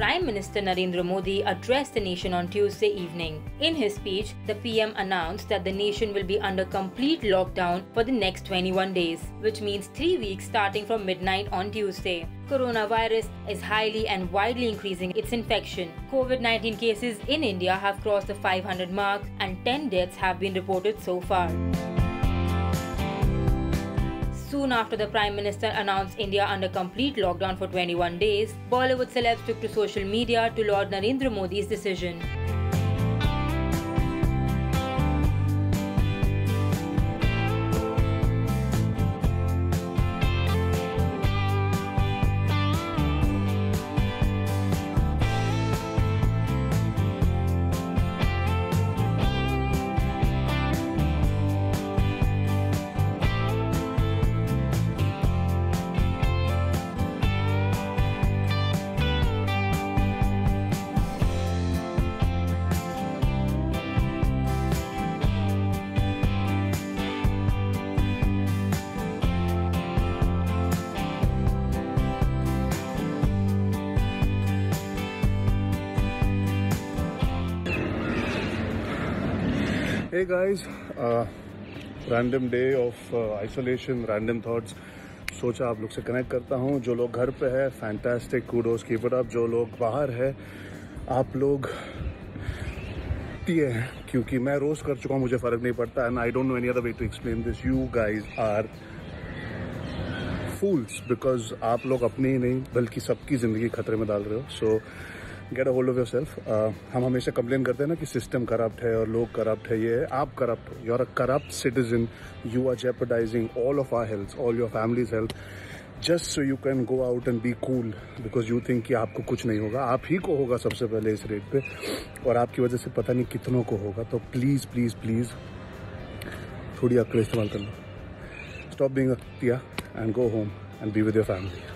Prime Minister Narendra Modi addressed the nation on Tuesday evening. In his speech, the PM announced that the nation will be under complete lockdown for the next 21 days, which means 3 weeks starting from midnight on Tuesday. Coronavirus is highly and widely increasing its infection. COVID-19 cases in India have crossed the 500 mark and 10 deaths have been reported so far. Soon after the Prime Minister announced India under complete lockdown for 21 days, Bollywood celebs took to social media to laud Narendra Modi's decision. Hey guys, random day of isolation, random thoughts. सोचा आप लोग से connect करता हूँ. जो लोग घर पे है, fantastic, kudos, keep it up. जो लोग बाहर है, आप लोग पिए हैं, क्योंकि मैं रोज कर चुका हूँ, मुझे फर्क नहीं पड़ता. And I don't know any other way to explain this. You guys are fools, because आप लोग अपनी ही नहीं बल्कि सबकी जिंदगी खतरे में डाल रहे हो. So get a hold of yourself. हम हमेशा कंप्लेन करते हैं ना कि सिस्टम करप्ट है और लोग करप्ट है. ये है, आप करप्ट हो. You are a corrupt citizen. You are jeopardising all of our health, all your families health, just so you can go out and be cool, because you think कि आपको कुछ नहीं होगा. आप ही को होगा सबसे पहले इस रेट पे, और आपकी वजह से पता नहीं कितनों को होगा. तो प्लीज प्लीज प्लीज थोड़ी अक्ल इस्तेमाल कर लो. Stop being a tia and go home and be with your family.